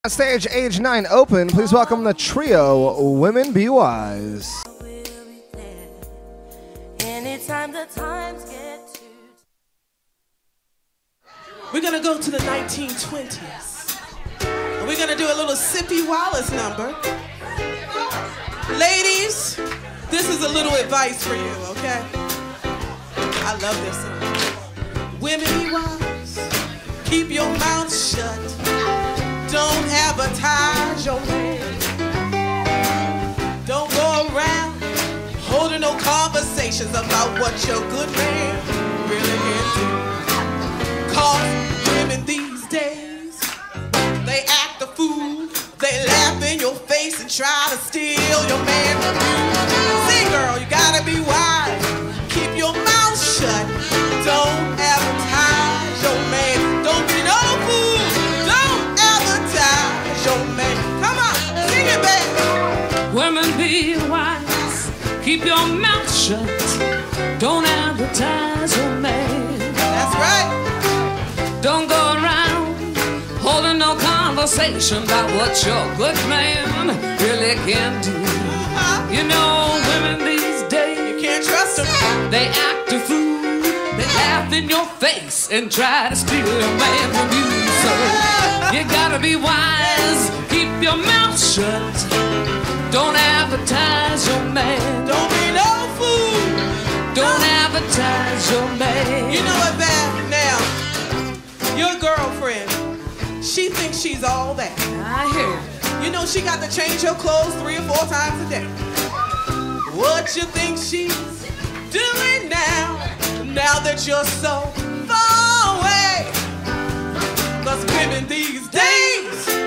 Stage Age 9 Open. Please welcome the trio, Women Be Wise. Anytime the times get too... We're gonna go to the 1920s. And we're gonna do a little Sippy Wallace number. Ladies, this is a little advice for you, okay? I love this song. Women be wise, keep your mouth shut. Don't advertise your man. Don't go around holding no conversations about what your good man really can do. Cause women these days, they act a fool. They laugh in your face and try to steal your man from you. See, girl, you gotta be wise. Keep your mouth shut. Don't advertise your man. Don't be no fool. Don't advertise your man. Come on, sing it, baby. Women be wise. Keep your mouth shut. Don't advertise your man. That's right. Don't go around holding no conversation about what your good man really can do. You know, women these days, you can't trust them. They act a fool. They laugh in your face and try to steal your man from you. So you gotta be wise. Keep your mouth shut. Don't advertise your man. Don't be no fool. Don't advertise your man. You know what, Bab? Now, your girlfriend, she thinks she's all that. I hear. You know she got to change her clothes 3 or 4 times a day. What you think she's doing now? Now that you're so far away. 'Cause women these days,